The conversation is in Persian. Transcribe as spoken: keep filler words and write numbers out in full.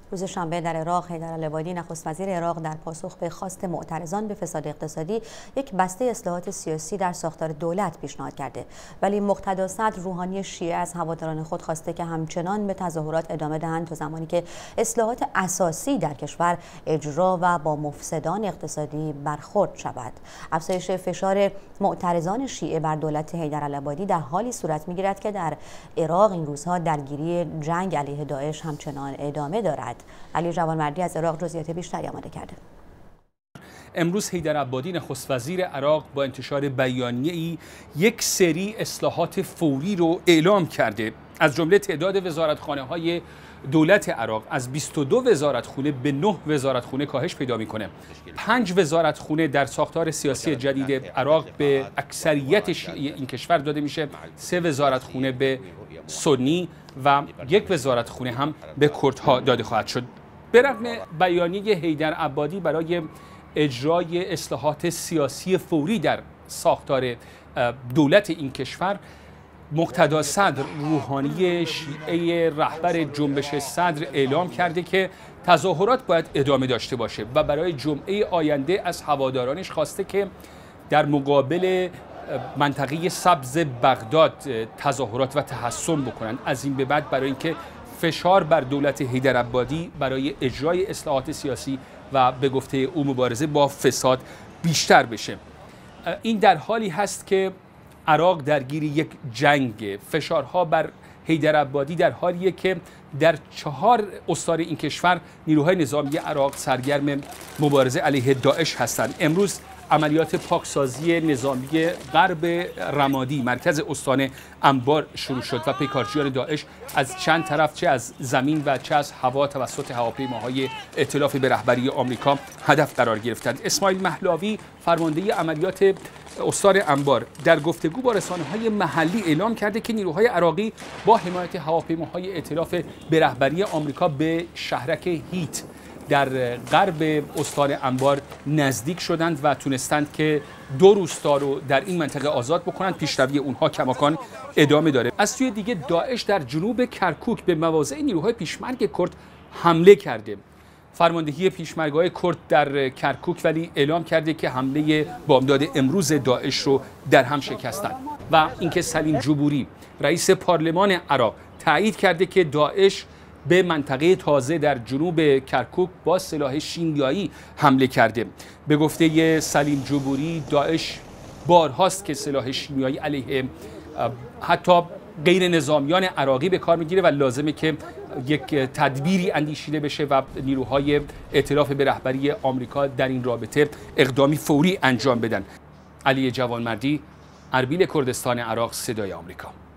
روز شنبه در عراق حیدر العبادی نخست وزیر عراق در پاسخ به خواست معترضان به فساد اقتصادی یک بسته اصلاحات سیاسی در ساختار دولت پیشنهاد کرده، ولی مقتدا صدر روحانی شیعه از هواداران خود خواسته که همچنان به تظاهرات ادامه دهند تا زمانی که اصلاحات اساسی در کشور اجرا و با مفسدان اقتصادی برخورد شود. افزایش فشار معترضان شیعه بر دولت حیدر العبادی در حالی صورت می‌گیرد که در عراق این روزها درگیری جنگ علیه داعش همچنان ادامه دارد. علی جوانمردی از عراق جزئیات بیشتری آماده کرده. امروز حیدر عبادی نخست وزیر عراق با انتشار بیانیه‌ای یک سری اصلاحات فوری رو اعلام کرده. از جمله تعداد وزارتخانه‌های دولت عراق از بیست و دو وزارتخونه به نه وزارتخونه کاهش پیدا می‌کنه. پنج وزارتخونه در ساختار سیاسی جدید عراق به اکثریت شیعی این کشور داده میشه، سه وزارتخونه به سنی و یک وزارتخونه هم به کردها داده خواهد شد. به رغم بیانیه حیدر عبادی برای اجرای اصلاحات سیاسی فوری در ساختار دولت این کشور، مقتدا صدر روحانی شیعه رهبر جنبش صدر اعلام کرده که تظاهرات باید ادامه داشته باشه و برای جمعه آینده از هوادارانش خواسته که در مقابل منطقه سبز بغداد تظاهرات و تحصن بکنند. از این به بعد برای اینکه فشار بر دولت حیدر عبادی برای اجرای اصلاحات سیاسی و به گفته او مبارزه با فساد بیشتر بشه. این در حالی هست که عراق درگیر یک جنگ، فشارها بر حیدر عبادی در حالیه که در چهار استان این کشور نیروهای نظامی عراق سرگرم مبارزه علیه داعش هستند. امروز عملیات پاکسازی نظامی غرب رمادی مرکز استان انبار شروع شد و پیکارچیان داعش از چند طرف، چه از زمین و چه از هوا، توسط هواپیماهای ائتلاف به رهبری آمریکا هدف قرار گرفتند. اسماعیل مهلاوی فرمانده عملیات استان انبار در گفتگو با رسانه‌های محلی اعلام کرده که نیروهای عراقی با حمایت هواپیماهای ائتلاف به رهبری آمریکا به شهرک هیت در غرب استان انبار نزدیک شدند و تونستند که دو روستا رو در این منطقه آزاد بکنند. پیشروی اونها کماکان ادامه داره. از سوی دیگه داعش در جنوب کرکوک به مواضع نیروهای پیشمرگ کرد حمله کرده. فرماندهی پیشمرگ‌های کرد در کرکوک ولی اعلام کرده که حمله بامداد امروز داعش رو در هم شکستند. و اینکه سلیم جبوری رئیس پارلمان عراق تایید کرده که داعش به منطقه تازه در جنوب کرکوک با سلاح شیمیایی حمله کرده. به گفته سلیم جبوری داعش بارهاست که سلاح شیمیایی علیه حتی غیر نظامیان عراقی به کار میگیره و لازمه که یک تدبیری اندیشیده بشه و نیروهای ائتلاف به رهبری آمریکا در این رابطه اقدامی فوری انجام بدن. علی جوانمردی، اربیل کردستان عراق، صدای آمریکا.